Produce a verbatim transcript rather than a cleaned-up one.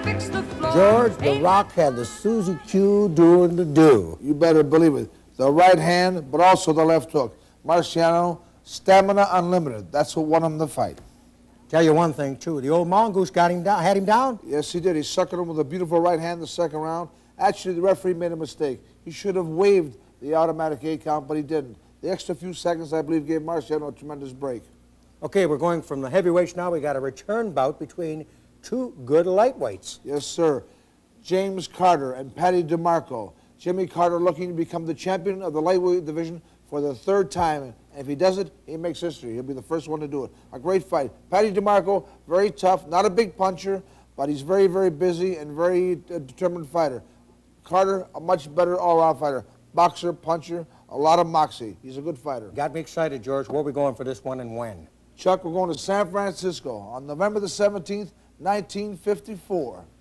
fix the floor. George, The Rock had the Susie Q doing the do. You better believe it. The right hand, but also the left hook. Marciano, stamina unlimited. That's what won him the fight. Tell you one thing, too. The old mongoose got him down, had him down. Yes, he did. He suckered him with a beautiful right hand the second round. Actually, the referee made a mistake. He should have waived the automatic eight count, but he didn't. The extra few seconds, I believe, gave Marciano a tremendous break. Okay, we're going from the heavyweights now. We got a return bout between two good lightweights. Yes, sir. James Carter and Paddy DeMarco. Jimmy Carter looking to become the champion of the lightweight division for the third time. And if he does it, he makes history. He'll be the first one to do it. A great fight. Paddy DeMarco, very tough, not a big puncher, but he's very, very busy and very uh, determined fighter. Carter, a much better all-around fighter. Boxer, puncher, a lot of moxie. He's a good fighter. Got me excited, George. Where are we going for this one and when? Chuck, we're going to San Francisco on November the seventeenth, nineteen fifty-four.